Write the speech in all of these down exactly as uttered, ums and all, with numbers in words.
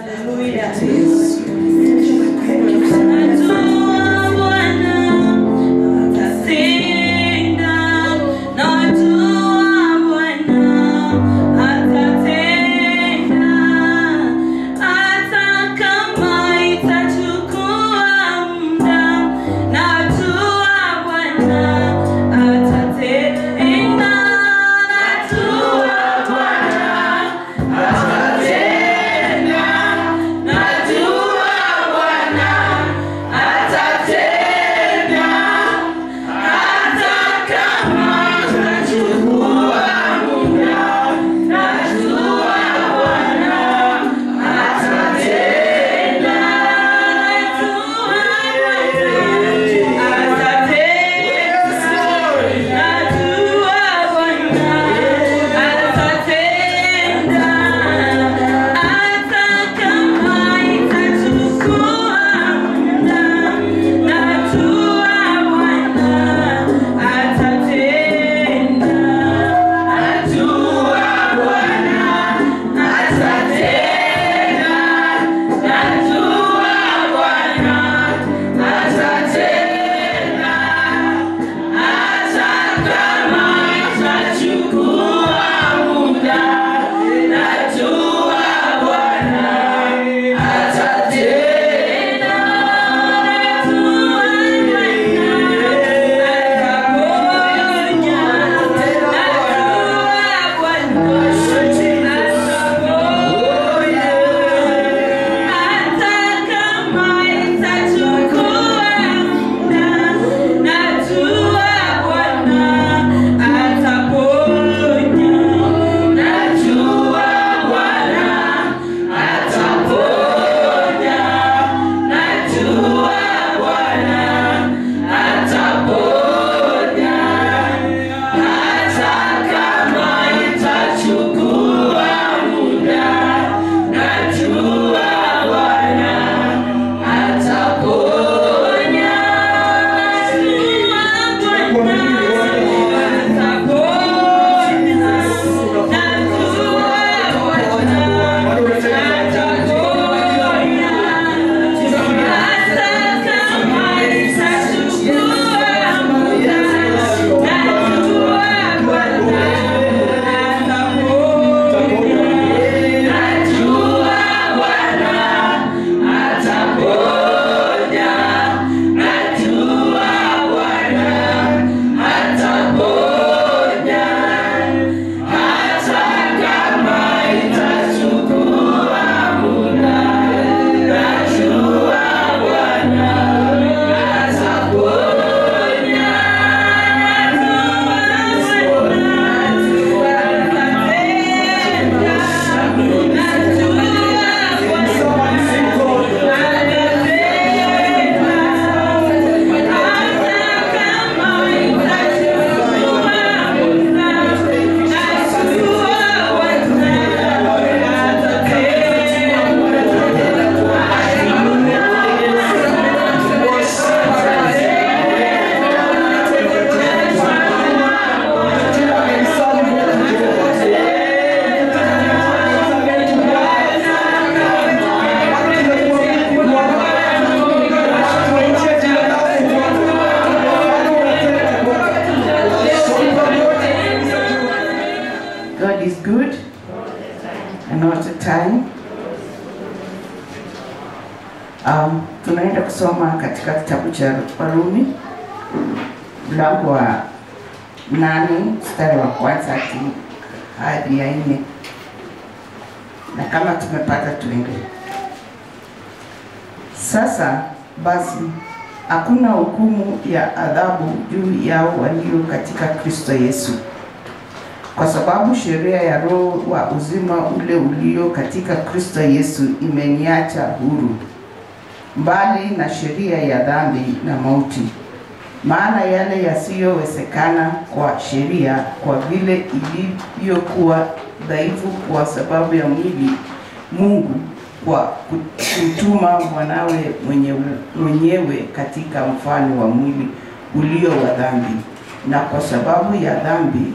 Um, tunaenda kusoma katika kitabu cha Warumi mlango wa nane mstari wa kwanza hadi ya nne, na kama tumepata tuende. Sasa basi hakuna hukumu ya adhabu juu yao walio katika Kristo Yesu, kwa sababu sheria ya roho wa uzima ule ulio katika Kristo Yesu imeniacha huru mbali na sheria ya dhambi na mauti. Maana yale yasiyowezekana kwa sheria, kwa vile ilivyokuwa dhaifu kwa sababu ya mwili, Mungu kwa kutuma mwanawe mwenyewe, mwenyewe katika mfano wa mwili ulio wa dhambi, na kwa sababu ya dhambi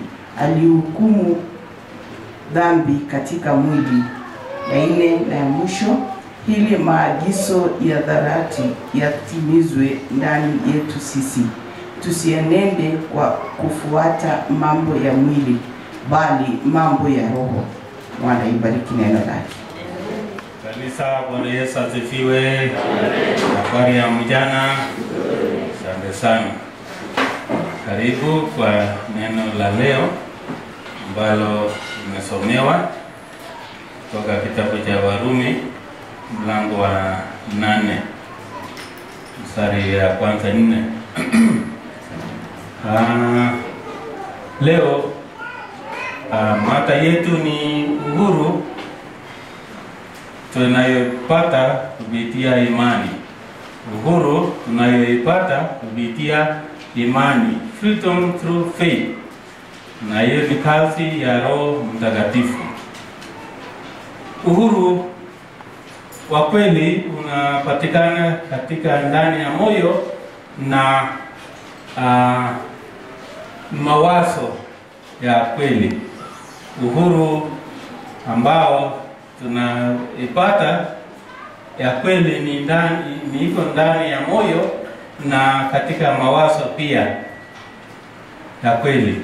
alihukumu dhambi katika mwili. Ya nne na ya mwisho, ili maagizo ya dharati yatimizwe ndani yetu sisi. Tusienende kwa kufuata mambo ya mwili, bali mambo ya roho. Bwana ibariki neno lake. Kanisa, Bwana Yesu asifiwe. Habari ya mjana. Asante sana. Karibu kwa neno la leo ambalo tumesomewa kutoka kitabu cha Warumi mlango wa nane mstari ya kwanza nne. Ah, leo ah, mada yetu ni uhuru tunayopata kupitia imani. Uhuru tunayoipata kupitia imani, freedom through faith. Na hiyo ni kazi ya Roho Mtakatifu. Uhuru wa kweli unapatikana katika ndani ya moyo na uh, mawazo ya kweli. Uhuru ambao tunaipata ya kweli ni ndani, ni iko ndani ya moyo na katika mawazo pia ya kweli.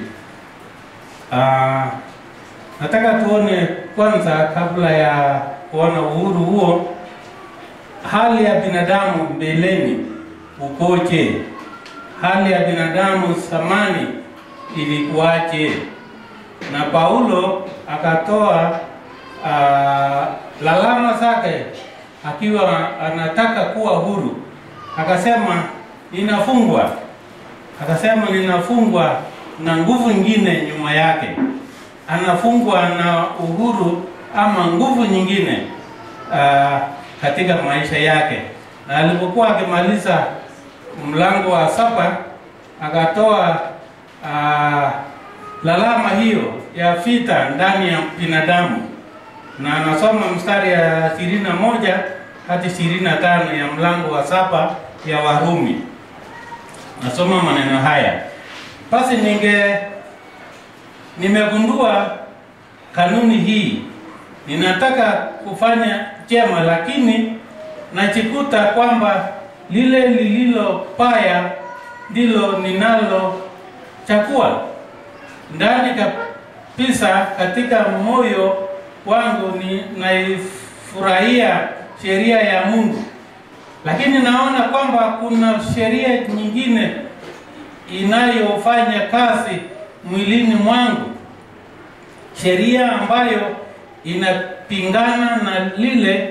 Uh, nataka tuone kwanza, kabla ya kuona uhuru huo, hali ya binadamu mbeleni ukoje? Hali ya binadamu zamani ilikuwaje? Na Paulo akatoa uh, lalama zake akiwa anataka kuwa huru. Akasema ninafungwa. Akasema ninafungwa na nguvu nyingine nyuma yake. Anafungwa na uhuru ama nguvu nyingine uh, katika maisha yake. Na alipokuwa akimaliza mlango wa saba, akatoa uh, lalama hiyo ya vita ndani ya binadamu. Na anasoma mstari ya ishirini na moja hadi ishirini na tano ya mlango wa saba ya Warumi. Nasoma maneno haya. Basi ninge nimegundua kanuni hii. Ninataka kufanya jema, lakini najikuta kwamba lile lililo baya ndilo ninalo chakua. Ndani kabisa katika moyo wangu ni naifurahia sheria ya Mungu, lakini naona kwamba kuna sheria nyingine inayofanya kazi mwilini mwangu, sheria ambayo inapingana na lile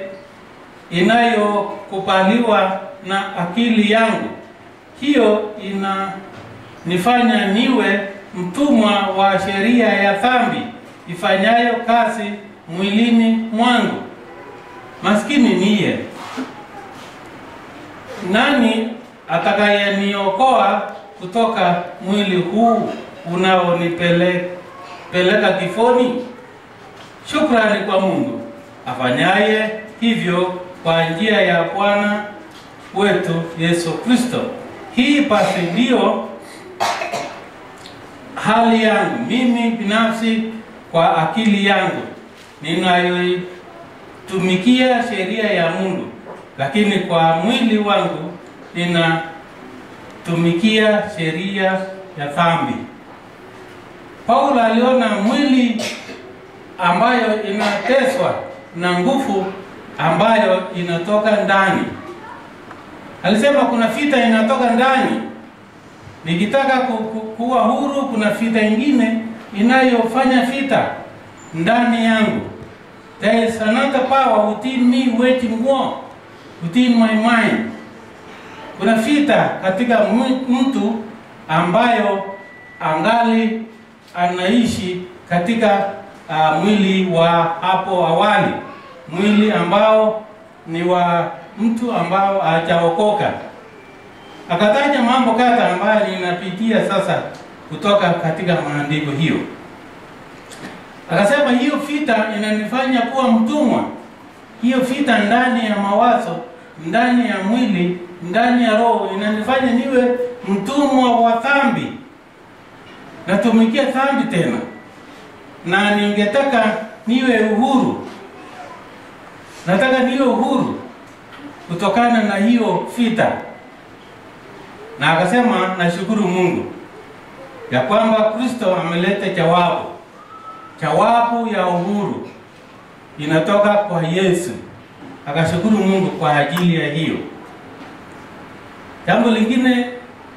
inayokubaliwa na akili yangu. Hiyo inanifanya niwe mtumwa wa sheria ya dhambi ifanyayo kazi mwilini mwangu. Maskini niye, nani atakayeniokoa kutoka mwili huu unaonipeleka kifoni? Shukrani kwa Mungu afanyaye hivyo kwa njia ya Bwana wetu Yesu Kristo. Hii basi ndio hali yangu mimi binafsi. Kwa akili yangu ninayoitumikia sheria ya Mungu, lakini kwa mwili wangu ninatumikia sheria ya dhambi. Paulo aliona mwili ambayo inateswa na nguvu ambayo inatoka ndani. Alisema kuna vita inatoka ndani. Nikitaka ku, ku, kuwa huru, kuna vita ingine inayofanya vita ndani yangu. There is another power within me waging war within my mind. Kuna vita katika mtu ambayo angali anaishi katika uh, mwili wa hapo awali, mwili ambao ni wa mtu ambao hajaokoka. Akataja mambo kadha ambayo ninapitia sasa kutoka katika maandiko hiyo. Akasema hiyo vita inanifanya kuwa mtumwa. Hiyo vita ndani ya mawazo, ndani ya mwili, ndani ya roho inanifanya niwe mtumwa wa dhambi. Natumikia dhambi tena. Na ningetaka niwe uhuru. nataka niwe huru kutokana na hiyo vita. Na akasema nashukuru Mungu ya kwamba Kristo ameleta jawabu. Jawabu ya uhuru inatoka kwa Yesu. Akashukuru Mungu kwa ajili ya hiyo. Jambo lingine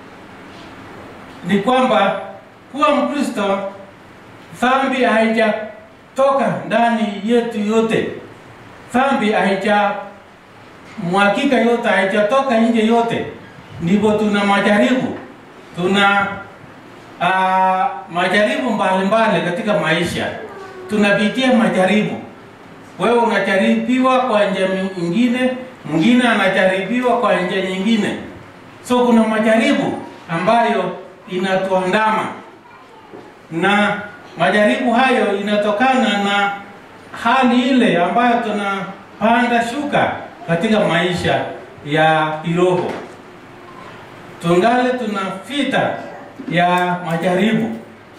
ni kwamba kuwa Mkristo, dhambi haijatoka ndani yetu yote. Dhambi haija mwakika yote, haijatoka nje yote. Ndipo tuna majaribu. Tuna uh, majaribu mbalimbali katika maisha. Tunapitia majaribu. Wewe unajaribiwa kwa njia nyingine, mwingine anajaribiwa kwa njia nyingine. So kuna majaribu ambayo inatuandama. Na majaribu hayo inatokana na hali ile ambayo tunapanda shuka katika maisha ya kiroho. Tungali tuna vita ya majaribu.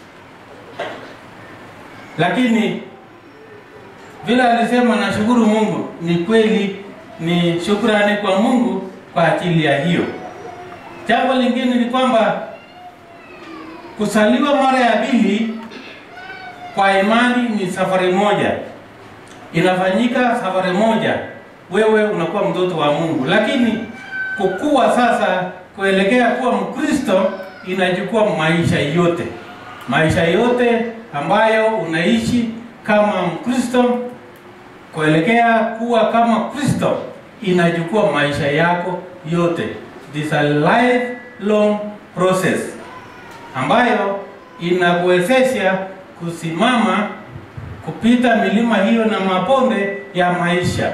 Lakini vile alisema nashukuru Mungu, ni kweli, ni shukrani kwa Mungu kwa ajili ya hiyo. Jambo lingine ni kwamba kusaliwa mara ya pili kwa imani ni safari moja. Inafanyika safari moja. Wewe unakuwa mtoto wa Mungu. Lakini kukua sasa kuelekea kuwa Mkristo inachukua maisha yote. Maisha yote ambayo unaishi kama Mkristo, kuelekea kuwa kama Kristo inachukua maisha yako yote. This a lifelong process ambayo inakuwezesha kusimama kupita milima hiyo na mabonde ya maisha.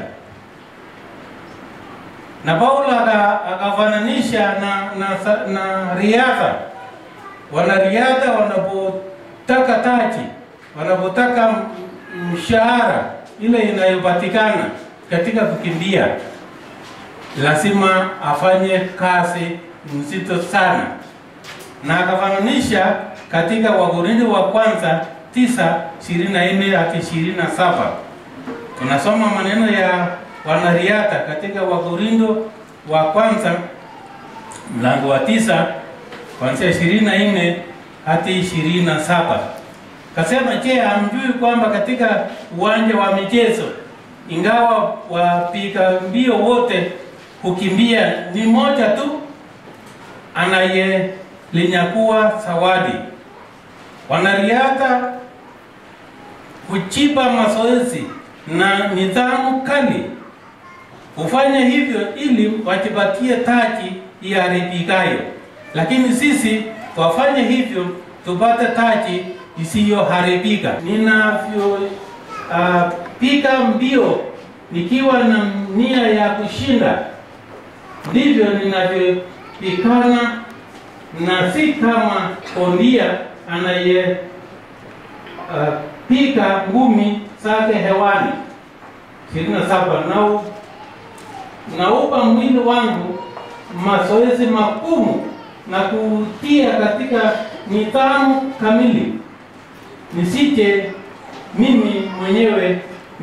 Na Paulo akafananisha na, na, na riadha. Wanariadha wanapotaka taji, wanapotaka mshahara ile inayopatikana katika kukimbia, lazima afanye kazi nzito sana. Na akafananisha katika Wakorintho wa kwanza tisa ishirini na nne hadi ishirini na saba. Tunasoma maneno ya wanariadha katika Wakorintho wa kwanza mlango wa tisa kuanzia ishirini na nne hadi ishirini na saba. Kasema, je, hamjui kwamba katika uwanja wa michezo ingawa wapiga mbio wote kukimbia, ni moja tu anayelinyakuwa zawadi? Wanariadha hujipa mazoezi na nidhamu kali. Hufanya hivyo ili wajipatie taji iharibikayo. Lakini sisi twafanya hivyo tupate taji isiyoharibika. Ninavyo uh, piga mbio nikiwa na nia ya kushinda, ndivyo ninavyopigana, na si kama bondia anaye uh, piga ngumi zake hewani. ishirini na saba. Na naupa mwili wangu mazoezi magumu na kutia katika nidhamu kamili, nisije mimi mwenyewe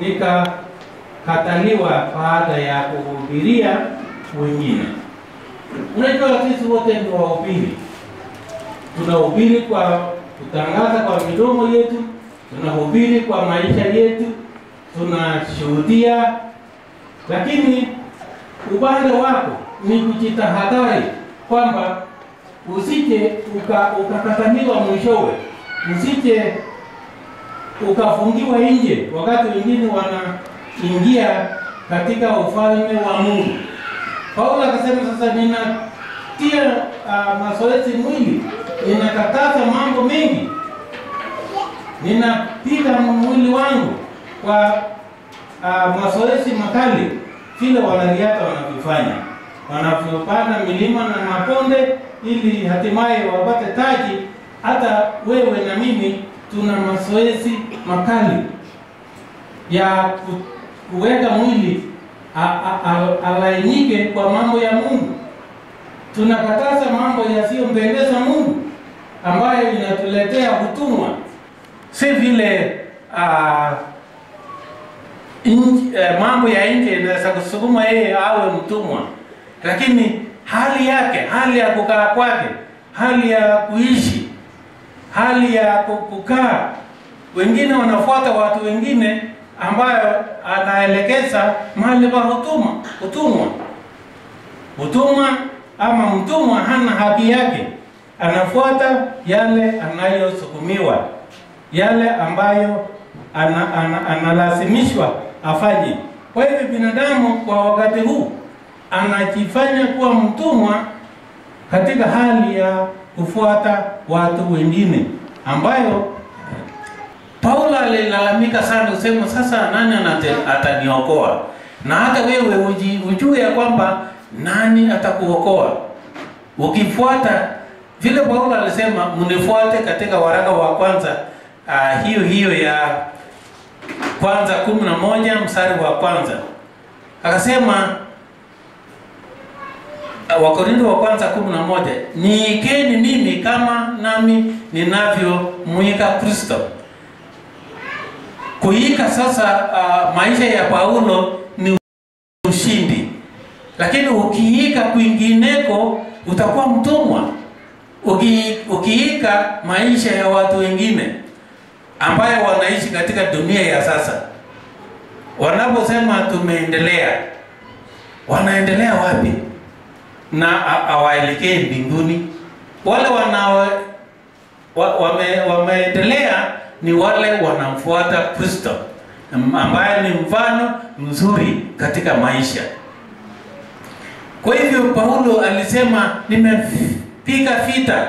nikakataliwa baada ya kuhubiria wengine. Unajua sisi wote ni wahubiri. Tunahubiri kwa kutangaza kwa midomo yetu, tunahubiri kwa maisha yetu, tunashuhudia. Lakini upande wako ni kujitahadhari kwamba usije ukakataliwa mwishowe, usije ukafungiwa nje wakati wengine wanaingia katika ufalme wa Mungu. Paulo akasema, sasa ninatia uh, mazoezi mwili, ninakataza mambo mengi, ninapiga mwili wangu kwa uh, mazoezi makali, vile wanariadha wanavifanya, wanavyopanda milima na mabonde ili hatimaye wapate taji. Hata wewe na mimi tuna mazoezi makali ya kuweka mwili alainike kwa mambo ya Mungu. Tunakataza mambo yasiyompendeza Mungu ambayo inatuletea utumwa. Si vile uh, inji, eh, mambo ya nje inaweza kusukuma yeye awe mtumwa, lakini hali yake, hali ya kukaa kwake, hali ya kuishi, hali ya kukaa, wengine wanafuata watu wengine ambayo anaelekeza mahali pa utumwa. Utumwa, utumwa ama mtumwa hana haki yake, anafuata yale anayosukumiwa, yale ambayo ana, ana, analazimishwa afanye. Kwa hivyo binadamu kwa wakati huu anajifanya kuwa mtumwa katika hali ya kufuata watu wengine, ambayo Paulo alilalamika sana kusema, sasa nani ataniokoa? Na hata wewe ujue ya kwamba nani atakuokoa ukifuata vile Paulo alisema, mnifuate katika waraka wa kwanza uh, hiyo hiyo ya kwanza kumi na moja mstari wa kwanza. Akasema uh, Wakorintho wa kwanza kumi na moja, niikeni mimi kama nami ninavyomuiga Kristo. Kuiga sasa uh, maisha ya Paulo ni ushindi, lakini ukiiga kwingineko utakuwa mtumwa. Uki, ukiiga maisha ya watu wengine ambayo wanaishi katika dunia ya sasa, wanaposema tumeendelea, wanaendelea wapi? Na hawaelekei mbinguni. Wale wanao wa, wame, wameendelea ni wale wanamfuata Kristo ambaye ni mfano mzuri katika maisha. Kwa hivyo Paulo alisema nimepiga vita,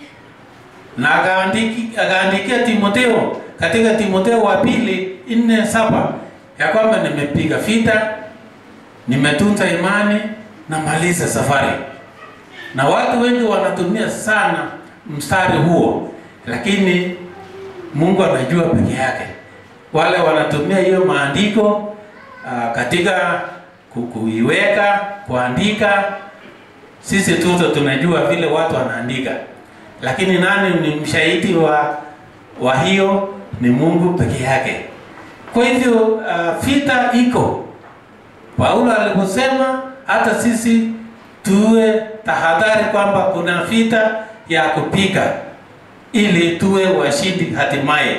na akaandikia Timotheo katika Timotheo wa pili nne saba ya kwamba nimepiga vita, nimetunza imani na maliza safari. Na watu wengi wanatumia sana mstari huo, lakini Mungu anajua peke yake. Wale wanatumia hiyo maandiko uh, katika kuiweka, kuandika. Sisi tuto tunajua vile watu wanaandika, lakini nani ni mshahidi wa wa hiyo? Ni Mungu peke yake. Kwa hivyo uh, vita iko. Paulo aliposema hata sisi tuwe tahadhari kwamba kuna vita ya kupiga ili tuwe washindi hatimaye.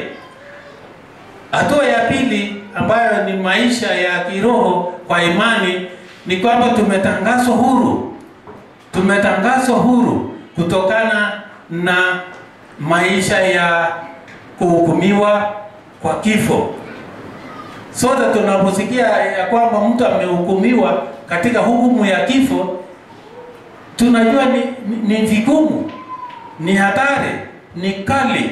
Hatua ya pili ambayo ni maisha ya kiroho kwa imani ni kwamba tumetangazwa huru. Tumetangazwa huru kutokana na maisha ya kuhukumiwa kwa kifo. Sote tunaposikia ya kwamba mtu amehukumiwa katika hukumu ya kifo, tunajua ni, ni, ni vigumu, ni hatari, ni kali.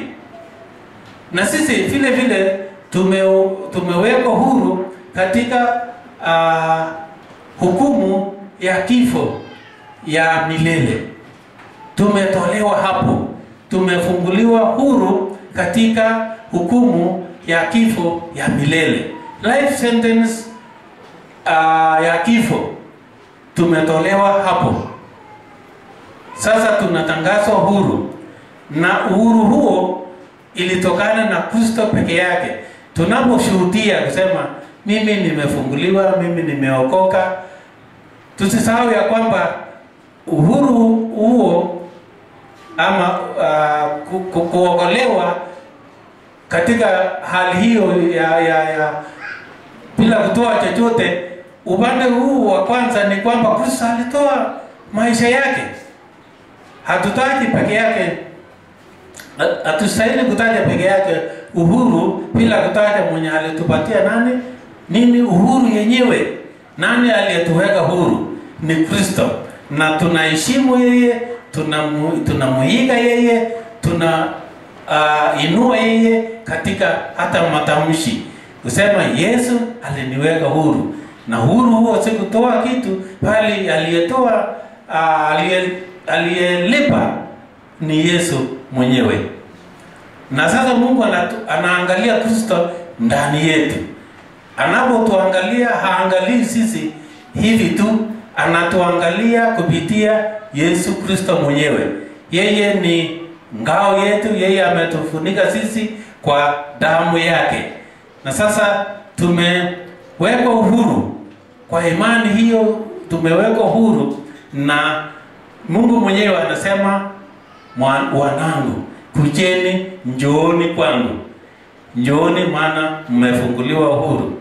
Na sisi vile vile tume, tumewekwa huru katika uh, hukumu ya kifo ya milele. Tumetolewa hapo, tumefunguliwa huru katika hukumu ya kifo ya milele, life sentence uh, ya kifo. Tumetolewa hapo. Sasa tunatangazwa huru, na uhuru huo ilitokana na Kristo peke yake. Tunaposhuhudia kusema mimi nimefunguliwa, mimi nimeokoka, tusisahau ya kwamba uhuru huo ama uh, kuokolewa katika hali hiyo ya, ya, ya bila kutoa chochote. Upande huu wa kwanza ni kwamba Kristo alitoa maisha yake. Hatutaji peke yake, hatustahili kutaja peke yake uhuru bila kutaja mwenye alitupatia nani nini uhuru yenyewe. Nani aliyetuweka huru? Ni Kristo. Na tunaheshimu yeye, tunamuiga yeye, tuna uh, inua yeye katika hata matamshi kusema Yesu aliniweka huru. Na huru huo si kutoa kitu, bali aliyetoa uh, aliyelipa ni Yesu mwenyewe. Na sasa Mungu anatu, anaangalia Kristo ndani yetu. Anapotuangalia haangalii sisi hivi tu, anatuangalia kupitia Yesu Kristo mwenyewe. Yeye ni ngao yetu, yeye ametufunika sisi kwa damu yake. Na sasa tume tumewekwa uhuru. Kwa imani hiyo tumewekwa uhuru, na Mungu mwenyewe anasema, wanangu, kujeni, njooni kwangu. Njooni maana mmefunguliwa uhuru.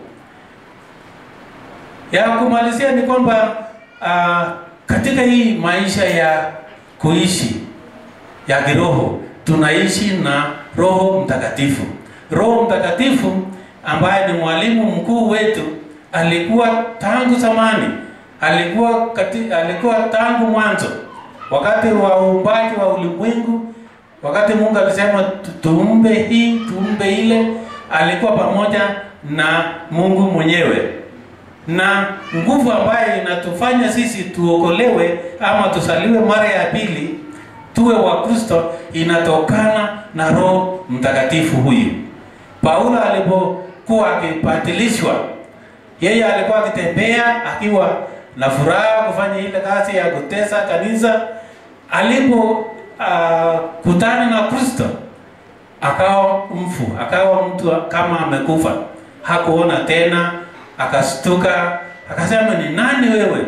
Ya kumalizia ni kwamba uh, katika hii maisha ya kuishi ya kiroho, tunaishi na Roho Mtakatifu. Roho Mtakatifu ambaye ni mwalimu mkuu wetu, alikuwa tangu zamani, alikuwa kati, alikuwa tangu mwanzo, wakati wa uumbaji wa ulimwengu, wakati Mungu alisema tuumbe hii, tuumbe ile, alikuwa pamoja na Mungu mwenyewe. Na nguvu ambayo inatufanya sisi tuokolewe ama tusaliwe mara ya pili, tuwe wa Kristo, inatokana na Roho Mtakatifu huyu. Paulo alipokuwa akipatilishwa, yeye alikuwa akitembea akiwa na furaha kufanya ile kazi ya kutesa kanisa. Alipo uh, kutana na Kristo, akawa mfu, akawa mtu kama amekufa. Hakuona tena, akastuka, akasema, ni nani wewe?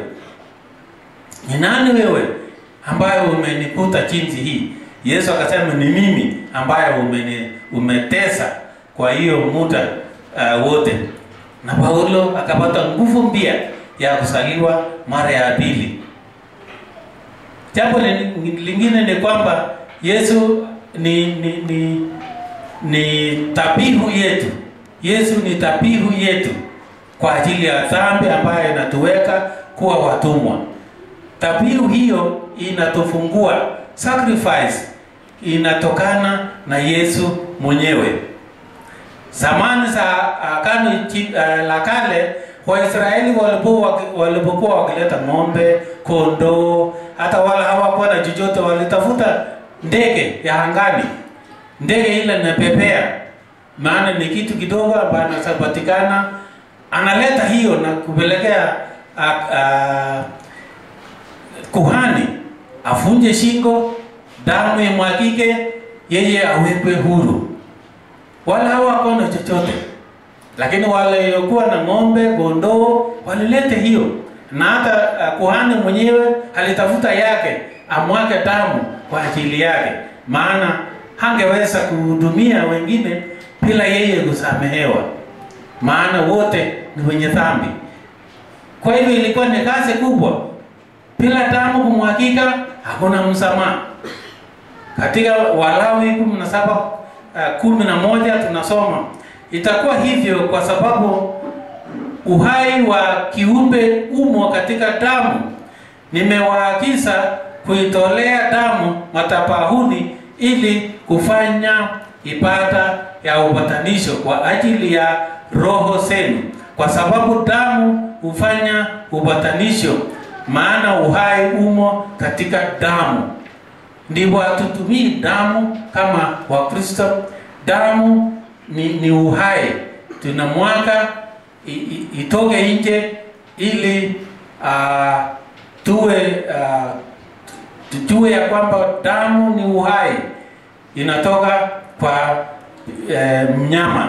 Ni nani wewe ambaye umenikuta jinsi hii? Yesu akasema, ni mimi ambaye umeni, umetesa kwa hiyo muda uh, wote. Na Paulo akapata nguvu mpya ya kusaliwa mara ya pili. Jambo lingine ni kwamba Yesu ni ni ni, ni tabihu yetu. Yesu ni tabihu yetu kwa ajili ya dhambi ambayo inatuweka kuwa watumwa. Tabihu hiyo inatufungua. Sacrifice inatokana na Yesu mwenyewe. Zamani za Agano uh, la Kale, Waisraeli walipokuwa walipokuwa wakileta ng'ombe, kondoo, hata wala hawakuwa na chochote, walitafuta ndege ya angani. Ndege ile inapepea, maana ni kitu kidogo ambacho kinapatikana, analeta hiyo na kupelekea uh, uh, kuhani afunje shingo, damu imwagike, yeye awekwe huru. Wala hawakuwa na chochote, lakini wale waliokuwa na ng'ombe, kondoo, walilete hiyo. Na hata uh, kuhani mwenyewe alitafuta yake, amwage damu kwa ajili yake, maana hangeweza kuhudumia wengine bila yeye kusamehewa, maana wote ni wenye dhambi. Kwa hivyo ilikuwa ni kazi kubwa. Bila damu kumwagika hakuna msamaha. Katika Walawi kumi na saba kumi na moja tunasoma, itakuwa hivyo kwa sababu uhai wa kiumbe umo katika damu. Nimewaagiza kuitolea damu madhabahuni ili kufanya ibada ya upatanisho kwa ajili ya roho zenu, kwa sababu damu hufanya upatanisho, maana uhai umo katika damu. Ndipo hatutumii damu kama Wakristo. Damu ni, ni uhai. Tunamwaga itoke nje ili uh, tuwe uh, tujue ya kwamba damu ni uhai, inatoka kwa uh, mnyama.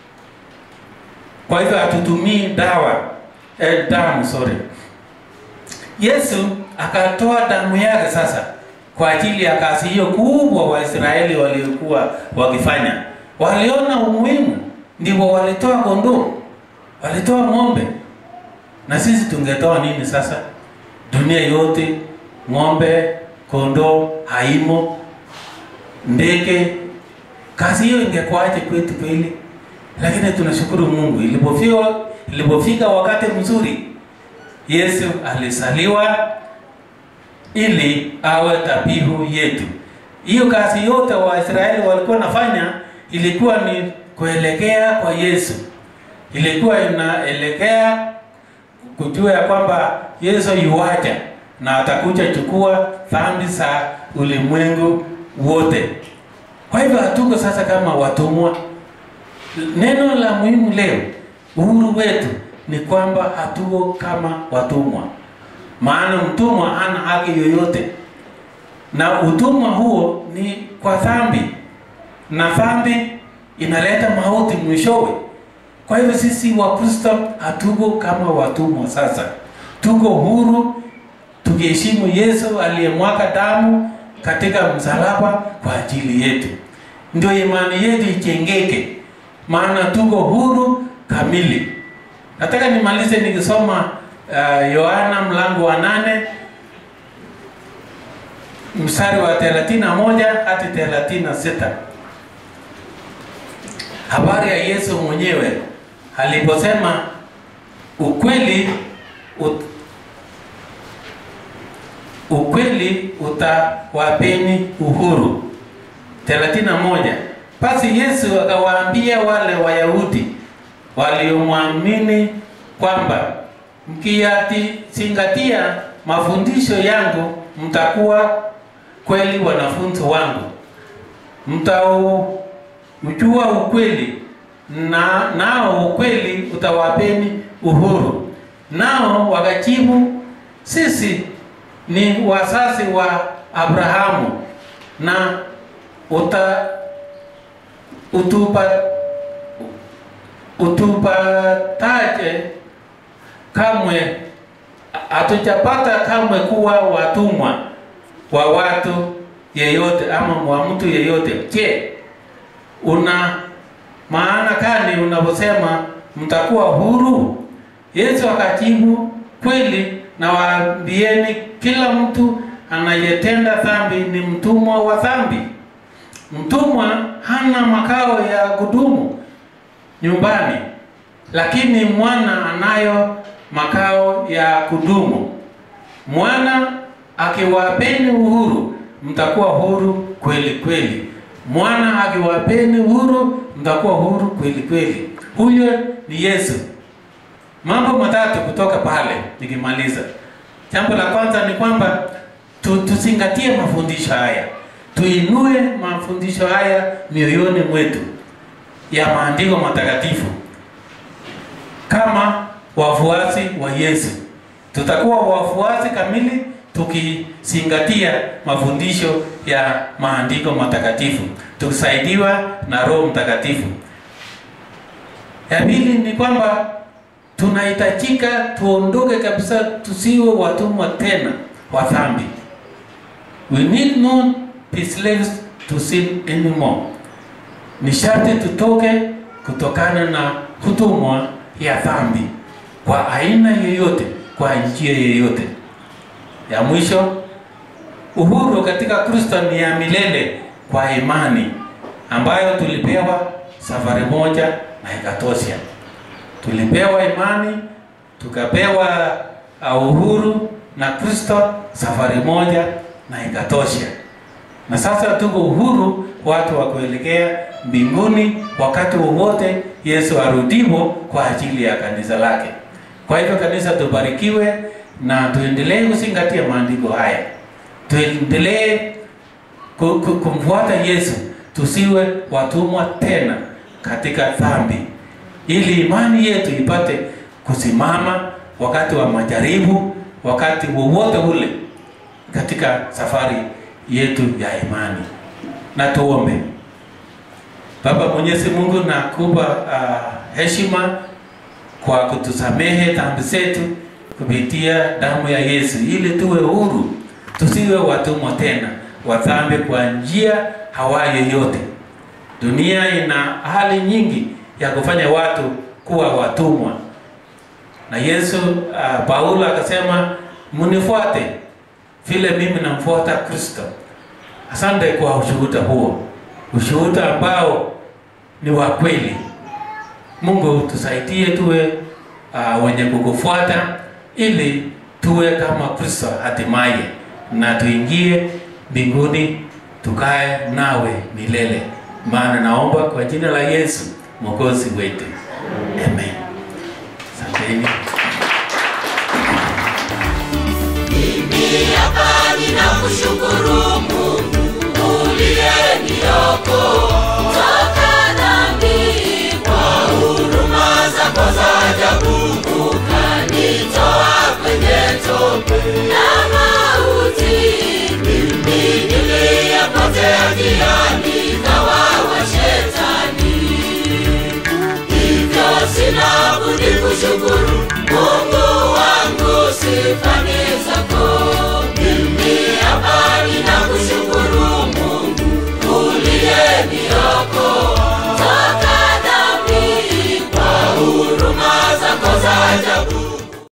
Kwa hivyo hatutumii dawa eh, damu sorry. Yesu akatoa damu yake sasa kwa ajili ya kazi hiyo kubwa Waisraeli waliokuwa wakifanya. Waliona umuhimu, ndipo walitoa kondoo, walitoa ng'ombe. Na sisi tungetoa nini sasa? Dunia yote ng'ombe, kondoo haimo, ndege. Kazi hiyo ingekuaje kwetu kweli? Lakini tunashukuru Mungu, ilipofika ilipofika wakati mzuri, Yesu alisaliwa ili awe dhabihu yetu. Hiyo kazi yote Waisraeli walikuwa nafanya ilikuwa ni kuelekea kwa Yesu. Ilikuwa inaelekea kujua ya kwamba Yesu yuaja na atakuja chukua dhambi za ulimwengu wote. Kwa hivyo hatuko sasa kama watumwa. Neno la muhimu leo, uhuru wetu ni kwamba hatuko kama watumwa. Maana mtumwa hana haki yoyote. Na utumwa huo ni kwa dhambi. Na dhambi inaleta mauti mwishowe. Kwa hivyo sisi wa Kristo hatuko kama watumwa sasa. Tuko huru tukiheshimu Yesu aliyemwaga damu katika msalaba kwa ajili yetu. Ndio imani yetu ijengeke, maana tuko huru kamili. Nataka nimalize nikisoma uh, Yohana mlango wa nane mstari wa thelathini na moja hadi thelathini na sita. Habari ya Yesu mwenyewe aliposema ukweli ut, ukweli utawapeni uhuru. thelathini na moja. Basi Yesu akawaambia wale Wayahudi waliomwamini kwamba mkiyazingatia mafundisho yangu mtakuwa kweli wanafunzi wangu. Mtaujua ukweli na nao ukweli utawapeni uhuru. Nao wakajibu, sisi ni wazazi wa Abrahamu na uta utupa utupataje kamwe hatujapata kamwe kuwa watumwa wa watu yeyote ama wa mtu yeyote. Je, una maana gani unaposema mtakuwa huru? Yesu akajibu, kweli nawaambieni, kila mtu anayetenda dhambi ni mtumwa wa dhambi. Mtumwa hana makao ya kudumu nyumbani, lakini mwana anayo makao ya kudumu. Mwana akiwapeni uhuru, mtakuwa huru kweli kweli. Mwana akiwapeni uhuru, mtakuwa huru kweli kweli. Huyo ni Yesu. Mambo matatu kutoka pale nikimaliza. Jambo la kwanza ni kwamba tuzingatie mafundisho haya. Tuinue mafundisho haya mioyoni mwetu ya maandiko matakatifu. Kama wafuasi wa Yesu, tutakuwa wafuasi kamili tukizingatia mafundisho ya maandiko matakatifu, tukisaidiwa na Roho Mtakatifu. Ya pili ni kwamba tunahitajika tuondoke kabisa, tusiwe watumwa tena wa dhambi. We need not be slaves to sin anymore. Ni sharti tutoke kutokana na utumwa ya dhambi kwa aina yoyote, kwa njia yoyote. Ya mwisho, uhuru katika Kristo ni ya milele kwa imani ambayo tulipewa safari moja na ikatosha. Tulipewa imani, tukapewa uhuru na Kristo safari moja na ikatosha. Na sasa tuko uhuru watu wa kuelekea mbinguni wakati wowote Yesu arudipo kwa ajili ya kanisa lake. Kwa hivyo kanisa, tubarikiwe na tuendelee kuzingatia maandiko haya. Tuendelee kumfuata Yesu, tusiwe watumwa tena katika dhambi, ili imani yetu ipate kusimama wakati wa majaribu, wakati wowote ule katika safari yetu ya imani. Na tuombe. Baba Mwenyezi Mungu, nakupa uh, heshima kwa kutusamehe dhambi zetu kupitia damu ya Yesu, ili tuwe huru, tusiwe watumwa tena wa dhambi kwa njia hawa yoyote. Dunia ina hali nyingi ya kufanya watu kuwa watumwa. Na Yesu uh, Paulo akasema, mnifuate vile mimi namfuata Kristo. Asante kwa ushuhuda huo, ushuhuda ambao ni wa kweli. Mungu tusaidie tuwe uh, wenye kukufuata, ili tuwe kama Kristo hatimaye, na tuingie mbinguni tukae nawe milele. Maana naomba kwa jina la Yesu Mwokozi wetu. Amen. Asanteni. Mimi hapa ninakushukuru Mungu uliyeniokoa toka dhambi, kwa huruma zako za ajabu ukanitoa kwenye tope na mauti. Mimi niliyepotea njiani nikawa wa Shetani, hivyo si sifani zako